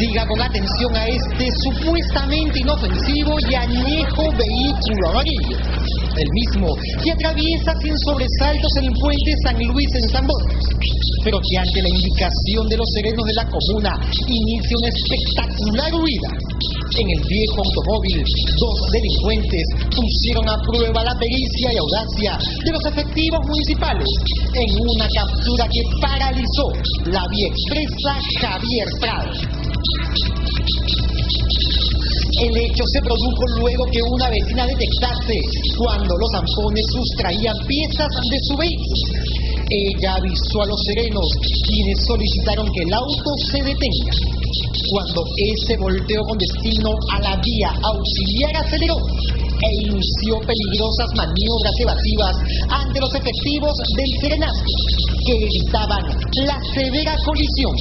Siga con atención a este supuestamente inofensivo y añejo vehículo amarillo. El mismo que atraviesa sin sobresaltos el puente San Luis en San Borges, pero que ante la indicación de los serenos de la comuna inicia una espectacular huida. En el viejo automóvil, dos delincuentes pusieron a prueba la pericia y audacia de los efectivos municipales en una captura que paralizó la vía expresa Javier Prado. El hecho se produjo luego que una vecina detectase cuando los zampones sustraían piezas de su vehículo. Ella avisó a los serenos, quienes solicitaron que el auto se detenga. Cuando ese volteó con destino a la vía auxiliar, aceleró e inició peligrosas maniobras evasivas ante los efectivos del serenazgo, que evitaban la severa colisión.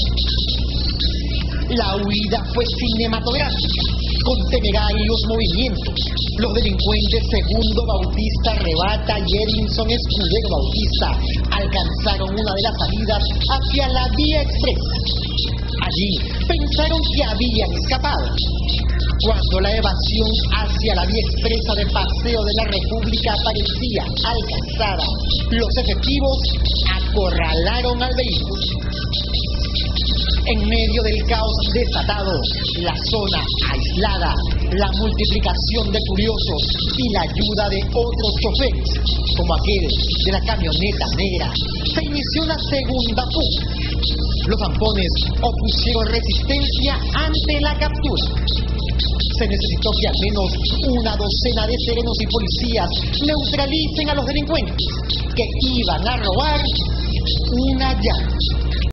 La huida fue cinematográfica, con temerarios movimientos. Los delincuentes Segundo Bautista Rebata y Edinson Escudero Bautista alcanzaron una de las salidas hacia la vía expresa. Allí pensaron que habían escapado. Cuando la evasión hacia la vía expresa del Paseo de la República parecía alcanzada, los efectivos acorralaron al vehículo. En medio del caos desatado, la zona aislada, la multiplicación de curiosos y la ayuda de otros choferes, como aquel de la camioneta negra, se inició una segunda fuga. Los zampones opusieron resistencia ante la captura. Se necesitó que al menos una docena de serenos y policías neutralicen a los delincuentes que iban a robar una llave.